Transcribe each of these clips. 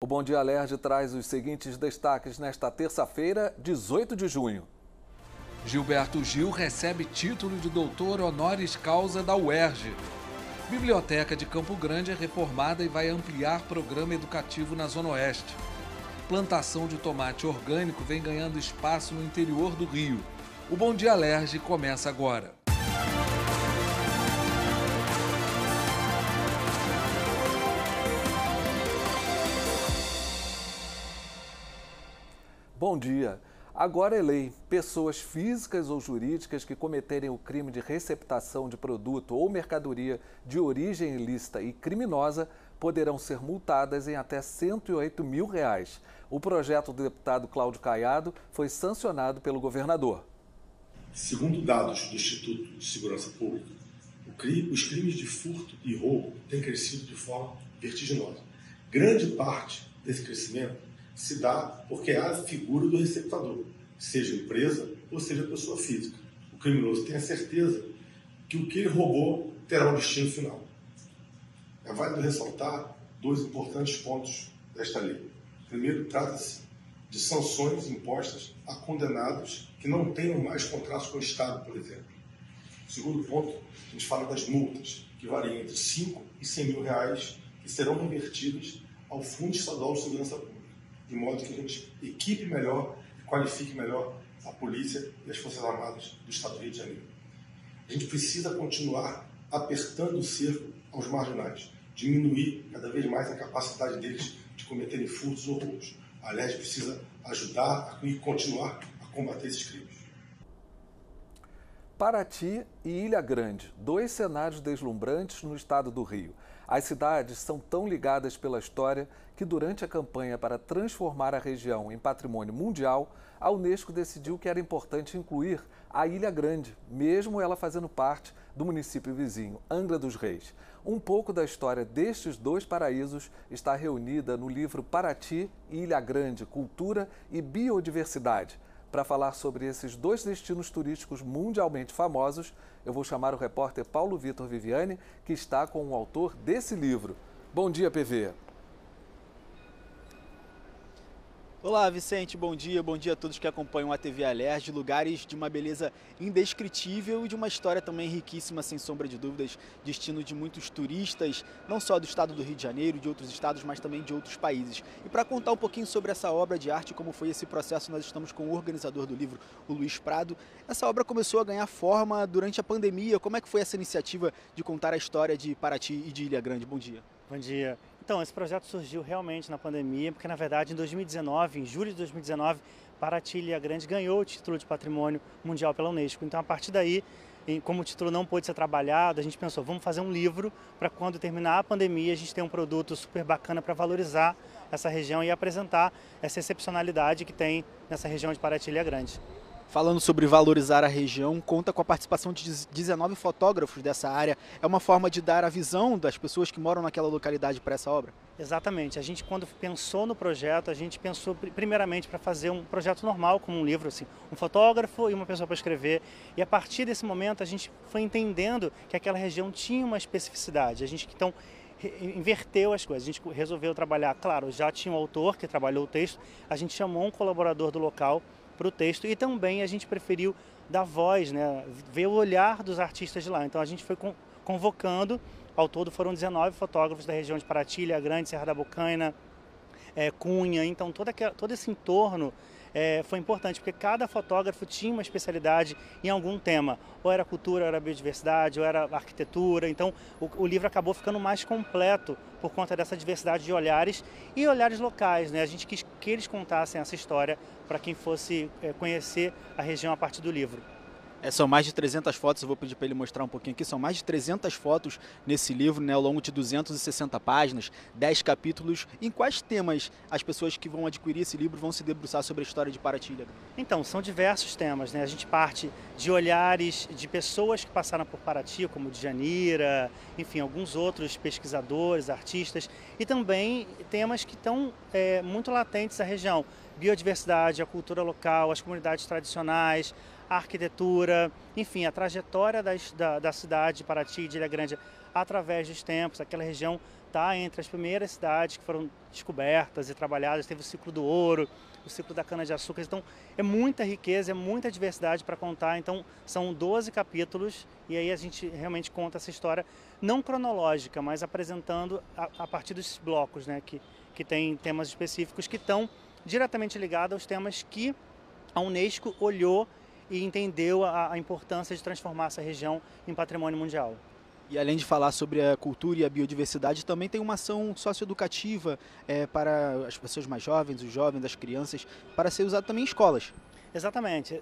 Bom Dia Alerj traz os seguintes destaques nesta terça-feira, 18 de junho. Gilberto Gil recebe título de doutor honoris causa da UERJ. Biblioteca de Campo Grande é reformada e vai ampliar programa educativo na Zona Oeste. Plantação de tomate orgânico vem ganhando espaço no interior do Rio. O Bom Dia Alerj começa agora. Bom dia. Agora é lei. Pessoas físicas ou jurídicas que cometerem o crime de receptação de produto ou mercadoria de origem ilícita e criminosa poderão ser multadas em até R$ 108 mil. O projeto do deputado Cláudio Caiado foi sancionado pelo governador. Segundo dados do Instituto de Segurança Pública, os crimes de furto e roubo têm crescido de forma vertiginosa. Grande parte desse crescimento se dá porque há a figura do receptador, seja empresa ou seja pessoa física. O criminoso tem a certeza que o que ele roubou terá um destino final. É válido ressaltar dois importantes pontos desta lei. Primeiro, trata-se de sanções impostas a condenados que não tenham mais contratos com o Estado, por exemplo. Segundo ponto, a gente fala das multas, que variam entre R$ 5 e R$ 100 mil, que serão revertidas ao Fundo Estadual de Segurança Pública, de modo que a gente equipe melhor e qualifique melhor a polícia e as Forças Armadas do Estado do Rio de Janeiro. A gente precisa continuar apertando o cerco aos marginais, diminuir cada vez mais a capacidade deles de cometerem furtos ou roubos. A Alerj precisa ajudar e continuar a combater esses crimes. Paraty e Ilha Grande, dois cenários deslumbrantes no estado do Rio. As cidades são tão ligadas pela história que, durante a campanha para transformar a região em patrimônio mundial, a Unesco decidiu que era importante incluir a Ilha Grande, mesmo ela fazendo parte do município vizinho, Angra dos Reis. Um pouco da história destes dois paraísos está reunida no livro Paraty e Ilha Grande, Cultura e Biodiversidade. Para falar sobre esses dois destinos turísticos mundialmente famosos, eu vou chamar o repórter Paulo Vitor Viviani, que está com o autor desse livro. Bom dia, PV. Olá, Vicente, bom dia a todos que acompanham a TV Alerj, lugares de uma beleza indescritível e de uma história também riquíssima, sem sombra de dúvidas, destino de muitos turistas, não só do estado do Rio de Janeiro, de outros estados, mas também de outros países. E para contar um pouquinho sobre essa obra de arte, como foi esse processo, nós estamos com o organizador do livro, o Luiz Prado. Essa obra começou a ganhar forma durante a pandemia. Como é que foi essa iniciativa de contar a história de Paraty e de Ilha Grande? Bom dia. Bom dia. Então, esse projeto surgiu realmente na pandemia, porque na verdade em 2019, em julho de 2019, Paraty e Ilha Grande ganhou o título de Patrimônio Mundial pela Unesco. Então, a partir daí, como o título não pôde ser trabalhado, a gente pensou, vamos fazer um livro para quando terminar a pandemia a gente ter um produto super bacana para valorizar essa região e apresentar essa excepcionalidade que tem nessa região de Paraty e Ilha Grande. Falando sobre valorizar a região, conta com a participação de 19 fotógrafos dessa área. É uma forma de dar a visão das pessoas que moram naquela localidade para essa obra? Exatamente. A gente, quando pensou no projeto, a gente pensou primeiramente para fazer um projeto normal, como um livro, assim, um fotógrafo e uma pessoa para escrever. E a partir desse momento a gente foi entendendo que aquela região tinha uma especificidade. A gente, então, inverteu as coisas. A gente resolveu trabalhar, claro, já tinha um autor que trabalhou o texto, a gente chamou um colaborador do local para o texto e também a gente preferiu dar voz, né, ver o olhar dos artistas de lá. Então a gente foi convocando, ao todo foram 19 fotógrafos da região de Paraty, Ilha Grande, Serra da Bocaina, Cunha, então todo esse entorno foi importante, porque cada fotógrafo tinha uma especialidade em algum tema, ou era cultura, ou era biodiversidade, ou era arquitetura, então o livro acabou ficando mais completo por conta dessa diversidade de olhares e olhares locais, né? A gente quis que eles contassem essa história para quem fosse conhecer a região a partir do livro. São mais de 300 fotos, eu vou pedir para ele mostrar um pouquinho aqui, são mais de 300 fotos nesse livro, né, ao longo de 260 páginas, 10 capítulos. Em quais temas as pessoas que vão adquirir esse livro vão se debruçar sobre a história de Paraty? Então, são diversos temas, né? A gente parte de olhares de pessoas que passaram por Paraty, como Djanira, enfim, alguns outros pesquisadores, artistas, e também temas que estão muito latentes à região. Biodiversidade, a cultura local, as comunidades tradicionais, a arquitetura, enfim, a trajetória da cidade de Paraty e de Ilha Grande através dos tempos. Aquela região está entre as primeiras cidades que foram descobertas e trabalhadas, teve o ciclo do ouro, o ciclo da cana-de-açúcar, então é muita riqueza, é muita diversidade para contar, então são 12 capítulos e aí a gente realmente conta essa história não cronológica, mas apresentando a partir dos blocos, né, que tem temas específicos que estão diretamente ligados aos temas que a Unesco olhou e entendeu a importância de transformar essa região em patrimônio mundial. E além de falar sobre a cultura e a biodiversidade, também tem uma ação socioeducativa para as pessoas mais jovens, os jovens, as crianças, para ser usado também em escolas. Exatamente.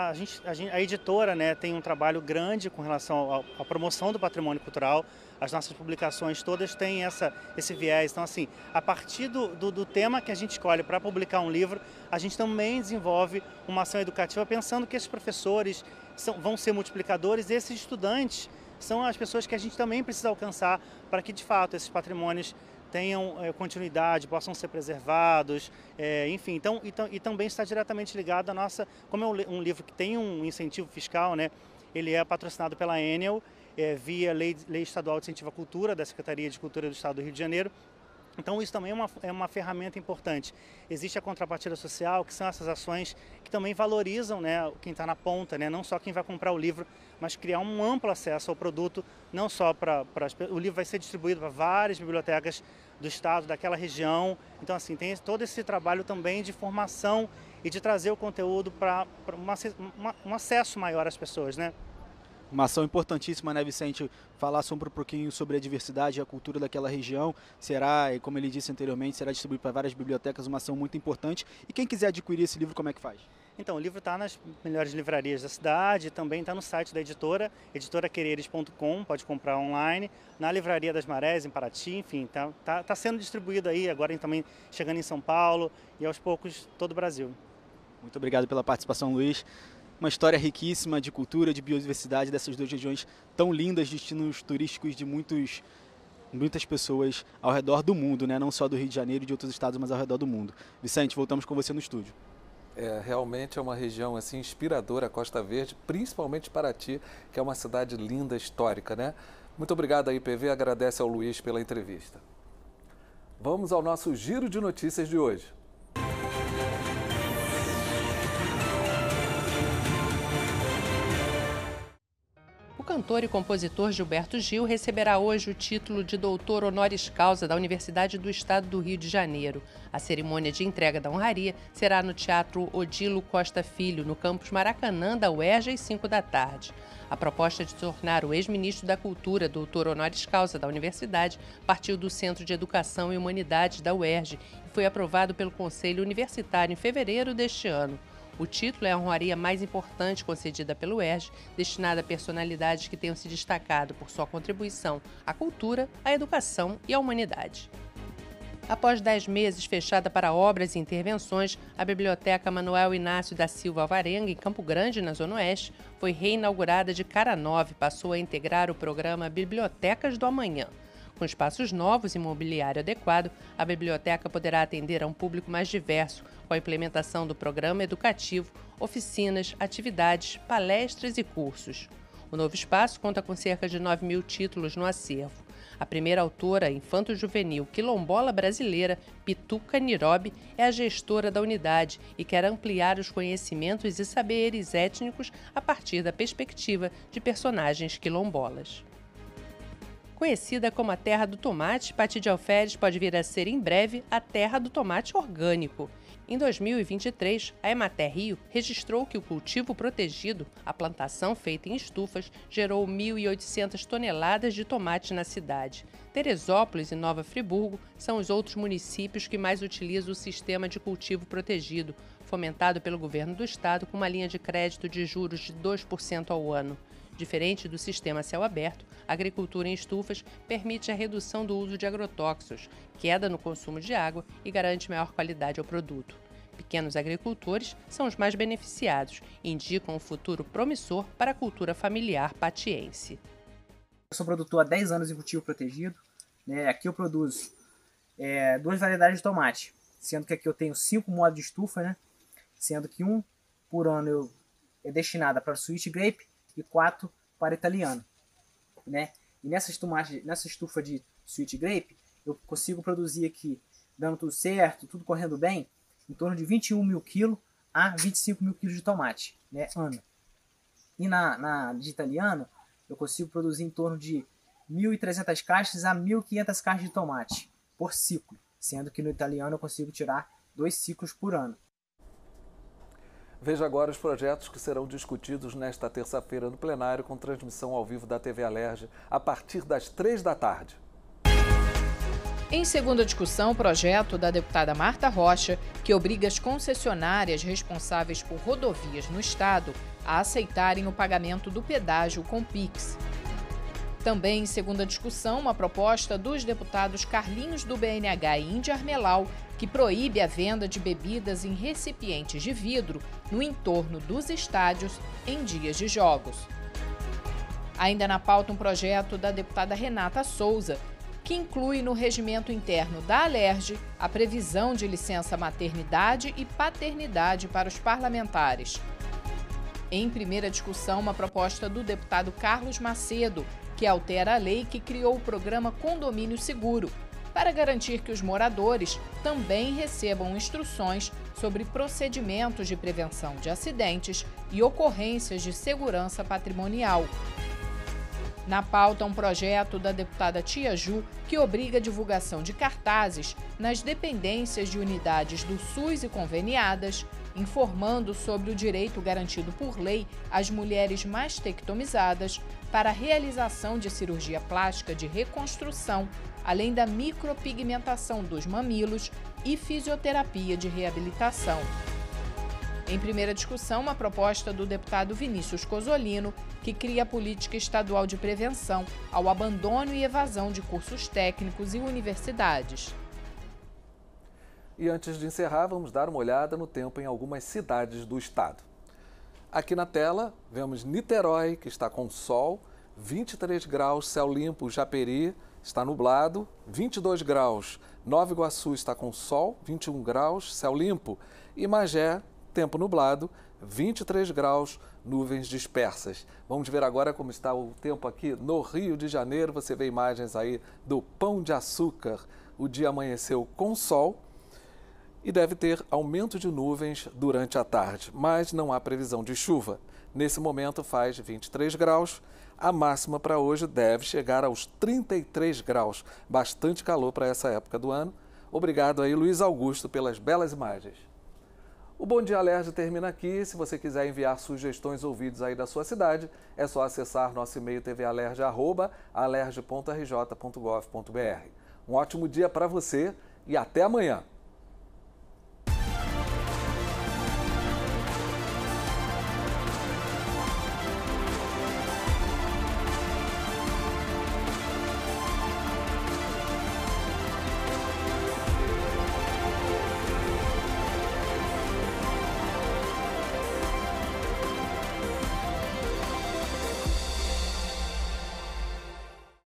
A editora, né, tem um trabalho grande com relação à promoção do patrimônio cultural. As nossas publicações todas têm esse viés. Então, assim, a partir do tema que a gente escolhe para publicar um livro, a gente também desenvolve uma ação educativa pensando que esses professores vão ser multiplicadores e esses estudantes são as pessoas que a gente também precisa alcançar para que, de fato, esses patrimônios tenham continuidade, possam ser preservados, enfim. Então, e também está diretamente ligado à nossa... Como é um livro que tem um incentivo fiscal, né? Ele é patrocinado pela Enel, via Lei Estadual de Incentivo à Cultura, da Secretaria de Cultura do Estado do Rio de Janeiro. Então isso também é uma ferramenta importante. Existe a contrapartida social, que são essas ações que também valorizam, né, quem está na ponta, né, não só quem vai comprar o livro, mas criar um amplo acesso ao produto, não só o livro vai ser distribuído para várias bibliotecas do estado, daquela região. Então assim, tem todo esse trabalho também de formação e de trazer o conteúdo para um acesso maior às pessoas, né? Uma ação importantíssima, né, Vicente? Falar sobre um pouquinho sobre a diversidade e a cultura daquela região. Será, como ele disse anteriormente, será distribuído para várias bibliotecas, uma ação muito importante. E quem quiser adquirir esse livro, como é que faz? Então, o livro está nas melhores livrarias da cidade, também está no site da editora, editoraquereres.com, pode comprar online, na Livraria das Marés, em Paraty, enfim, tá sendo distribuído aí, agora também chegando em São Paulo e aos poucos todo o Brasil. Muito obrigado pela participação, Luiz. Uma história riquíssima de cultura, de biodiversidade dessas duas regiões tão lindas, destinos turísticos de muitas pessoas ao redor do mundo, né? Não só do Rio de Janeiro e de outros estados, mas ao redor do mundo. Vicente, voltamos com você no estúdio. Realmente é uma região assim inspiradora, a Costa Verde, principalmente Paraty, que é uma cidade linda, histórica, né? Muito obrigado aí, PV, agradece ao Luiz pela entrevista. Vamos ao nosso giro de notícias de hoje. O cantor e compositor Gilberto Gil receberá hoje o título de doutor honoris causa da Universidade do Estado do Rio de Janeiro. A cerimônia de entrega da honraria será no Teatro Odilo Costa Filho, no campus Maracanã da UERJ, às 5 da tarde. A proposta de tornar o ex-ministro da Cultura doutor honoris causa da universidade partiu do Centro de Educação e Humanidades da UERJ e foi aprovado pelo Conselho Universitário em fevereiro deste ano. O título é a honraria mais importante concedida pelo UERJ, destinada a personalidades que tenham se destacado por sua contribuição à cultura, à educação e à humanidade. Após 10 meses fechada para obras e intervenções, a Biblioteca Manuel Inácio da Silva Alvarenga, em Campo Grande, na Zona Oeste, foi reinaugurada de cara nova e passou a integrar o programa Bibliotecas do Amanhã. Com espaços novos e mobiliário adequado, a biblioteca poderá atender a um público mais diverso, com a implementação do programa educativo, oficinas, atividades, palestras e cursos. O novo espaço conta com cerca de 9.000 títulos no acervo. A primeira autora infanto-juvenil quilombola brasileira, Pituca Nirobe, é a gestora da unidade e quer ampliar os conhecimentos e saberes étnicos a partir da perspectiva de personagens quilombolas. Conhecida como a terra do tomate, Pati de Alferes pode vir a ser em breve a terra do tomate orgânico. Em 2023, a Emater Rio registrou que o cultivo protegido, a plantação feita em estufas, gerou 1.800 toneladas de tomate na cidade. Teresópolis e Nova Friburgo são os outros municípios que mais utilizam o sistema de cultivo protegido, fomentado pelo governo do estado com uma linha de crédito de juros de 2% ao ano. Diferente do sistema a céu aberto, a agricultura em estufas permite a redução do uso de agrotóxicos, queda no consumo de água e garante maior qualidade ao produto. Pequenos agricultores são os mais beneficiados e indicam um futuro promissor para a cultura familiar patiense. Eu sou produtor há 10 anos em cultivo protegido. Aqui eu produzo 2 variedades de tomate, sendo que aqui eu tenho 5 modos de estufa, sendo que um por ano eu é destinada para sweet grape e 4 para italiano, né? E nessa estufa de sweet grape, eu consigo produzir aqui, dando tudo certo, tudo correndo bem, em torno de 21 mil quilos a 25 mil quilos de tomate, né, ano. E na de italiano, eu consigo produzir em torno de 1.300 caixas a 1.500 caixas de tomate por ciclo, sendo que no italiano eu consigo tirar 2 ciclos por ano. Veja agora os projetos que serão discutidos nesta terça-feira no plenário, com transmissão ao vivo da TV Alerj a partir das 3 da tarde. Em segunda discussão, o projeto da deputada Marta Rocha, que obriga as concessionárias responsáveis por rodovias no estado a aceitarem o pagamento do pedágio com Pix. Também em segunda discussão, uma proposta dos deputados Carlinhos do BNH e Índia Armelau, que proíbe a venda de bebidas em recipientes de vidro no entorno dos estádios em dias de jogos. Ainda na pauta, um projeto da deputada Renata Souza, que inclui no regimento interno da Alerj a previsão de licença maternidade e paternidade para os parlamentares. Em primeira discussão, uma proposta do deputado Carlos Macedo, que altera a lei que criou o programa Condomínio Seguro, para garantir que os moradores também recebam instruções sobre procedimentos de prevenção de acidentes e ocorrências de segurança patrimonial. Na pauta, um projeto da deputada Tia Ju, que obriga a divulgação de cartazes nas dependências de unidades do SUS e conveniadas, informando sobre o direito garantido por lei às mulheres mastectomizadas para a realização de cirurgia plástica de reconstrução, além da micropigmentação dos mamilos e fisioterapia de reabilitação. Em primeira discussão, uma proposta do deputado Vinícius Cozzolino, que cria a política estadual de prevenção ao abandono e evasão de cursos técnicos e universidades. E antes de encerrar, vamos dar uma olhada no tempo em algumas cidades do estado. Aqui na tela, vemos Niterói, que está com sol, 23 graus, céu limpo, Japeri está nublado, 22 graus, Nova Iguaçu está com sol, 21 graus, céu limpo, e Magé, tempo nublado, 23 graus, nuvens dispersas. Vamos ver agora como está o tempo aqui no Rio de Janeiro. Você vê imagens aí do Pão de Açúcar. O dia amanheceu com sol e deve ter aumento de nuvens durante a tarde, mas não há previsão de chuva. Nesse momento faz 23 graus. A máxima para hoje deve chegar aos 33 graus. Bastante calor para essa época do ano. Obrigado aí, Luiz Augusto, pelas belas imagens. O Bom Dia Alerj termina aqui. Se você quiser enviar sugestões ou vídeos aí da sua cidade, é só acessar nosso e-mail tvalerj@alerj.rj.gov.br. Um ótimo dia para você e até amanhã!